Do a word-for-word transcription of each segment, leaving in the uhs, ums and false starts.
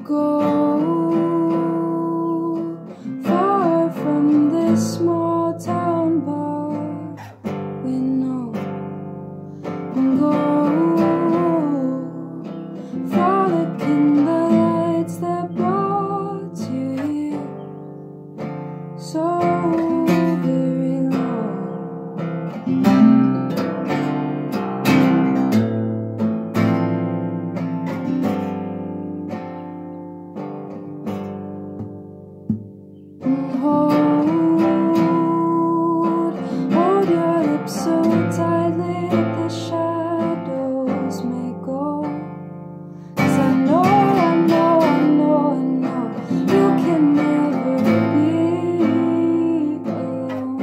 go far from this small town bar we know, and go frolicking the lights that brought you here so very long. Hold, hold your lips so tightly the shadows may go. 'Cause I know, I know, I know, I know you can never be alone.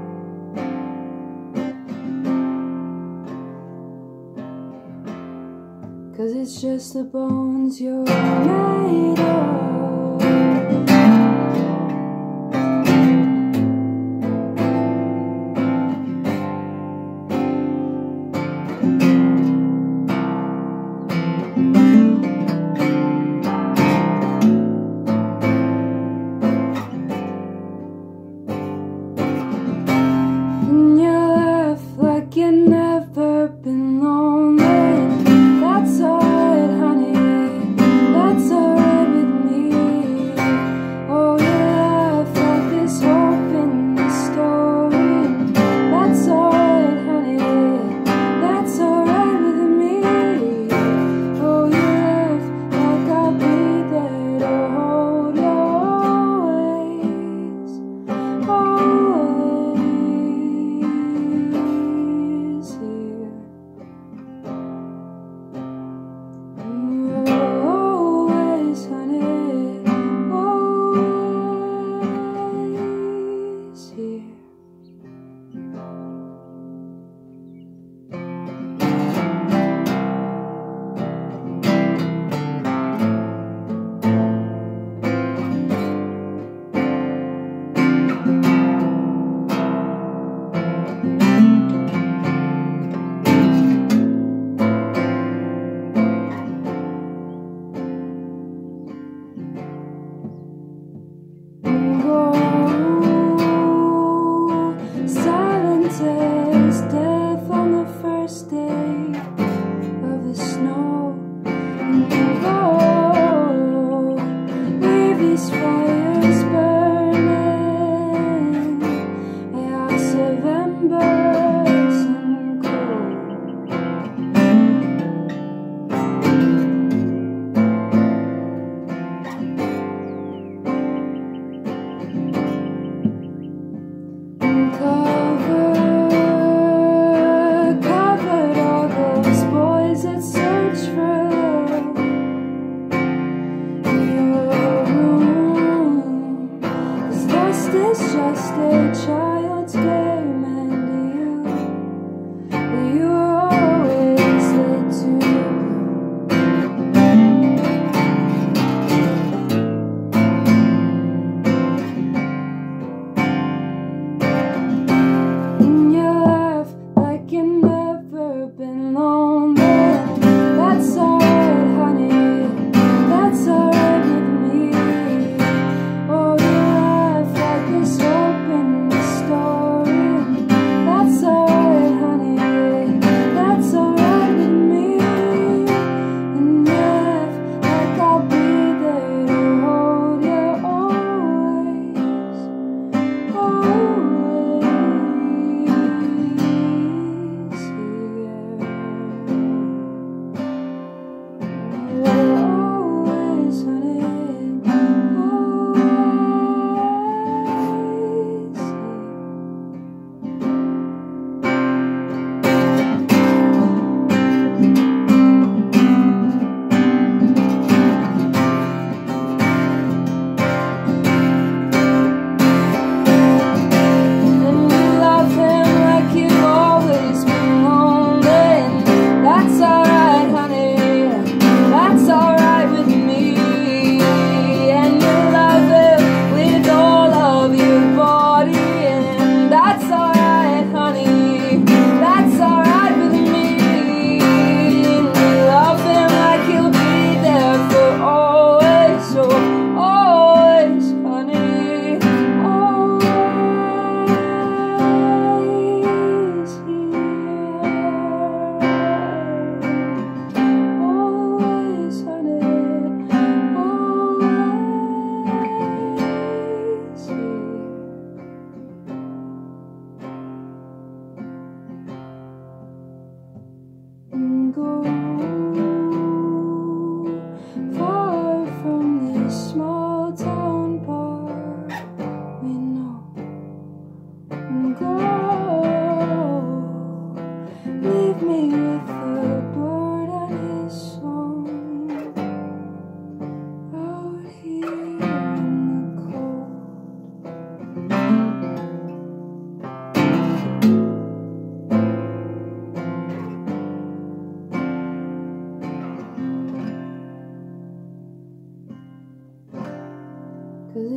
'Cause it's just the bones you're made of. You've never been lonely. That's alright, honey. That's alright with me.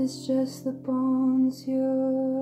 is just the bones you're